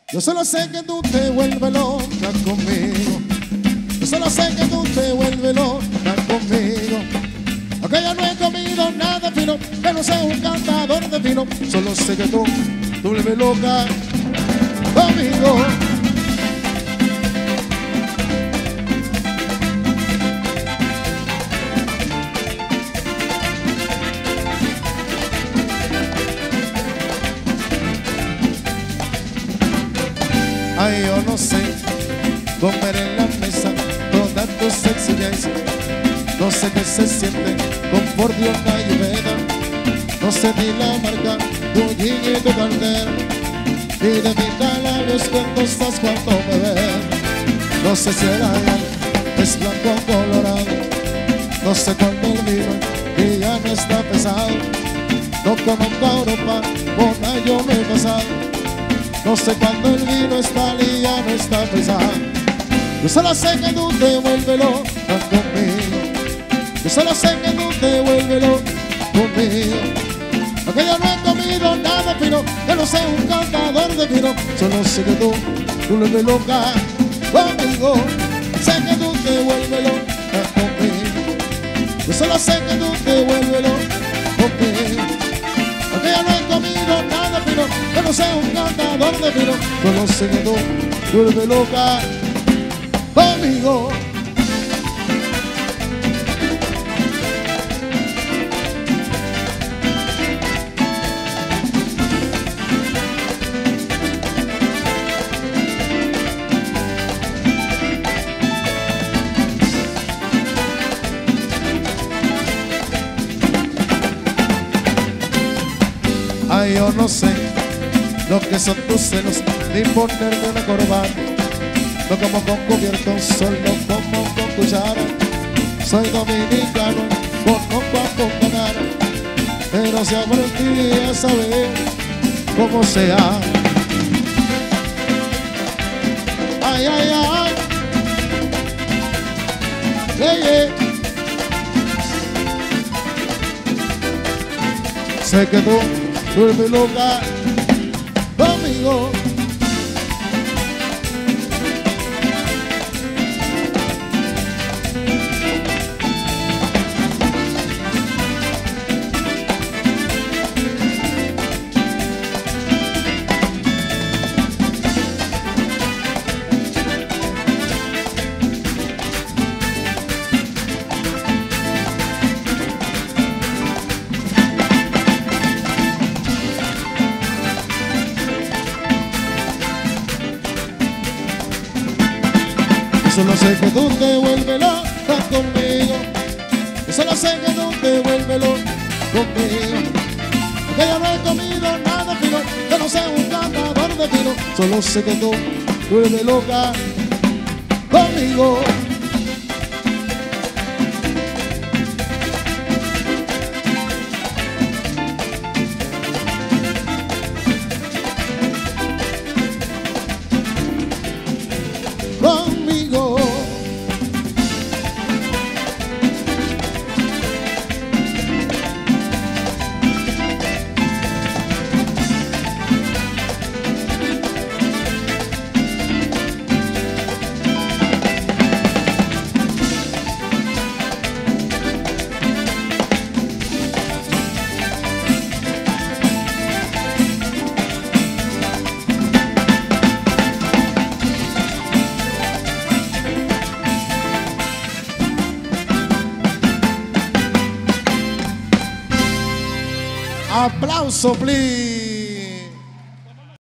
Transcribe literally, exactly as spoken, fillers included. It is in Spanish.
Yo solo sé que tú te vuelves loca conmigo. Yo solo sé que tú te vuelves loca conmigo. Aunque yo no he comido nada fino, que no sea un cantador de vino. Solo sé que tú, tú vuelves loca conmigo. Ay, yo no sé comer en la mesa toda tu sencillez. No sé qué se siente con por Dios la lluvia. No sé ni la marca tu guiño y tu cartera, ni de mis labios cuando estás cuando me ves. No sé si el agua es blanco o colorado. No sé cuándo el vino y ya no está pesado. No conozco a Europa, por ahí yo me he pasado. No sé cuándo el vino está y ya no está pesado. Yo solo sé que tú te vuelves loca conmigo. Yo solo sé que tú te vuelves loca conmigo. Aunque yo no he comido nada fino, que no sé un cantador de vino. Solo sé que tú, tú vuelves loca conmigo. Sé que tú te vuelves loca conmigo. Yo solo sé que tú te vuelves loca conmigo. Aunque yo no he comido nada fino, que no sea un cantador de vino. Solo sé que tú vuelves loca conmigo. Ay, yo no sé lo que son tus celos, ni ponerme una corbata. No como con cubierto, solo como con cuchara. Soy dominicano, conozco a comparar, pero si aprendí a saber cómo se ama. Ay, ay, ay, yeah, yeah. Sé que tú vuelve loca conmigo. Yo solo sé que tú te vuelves loca conmigo. Yo solo sé que tú te vuelves loca conmigo. Que yo no he comido nada fino, que no sé un cantador de vino. Solo sé que tú te vuelves loca conmigo. Conmigo. Aplauso, please.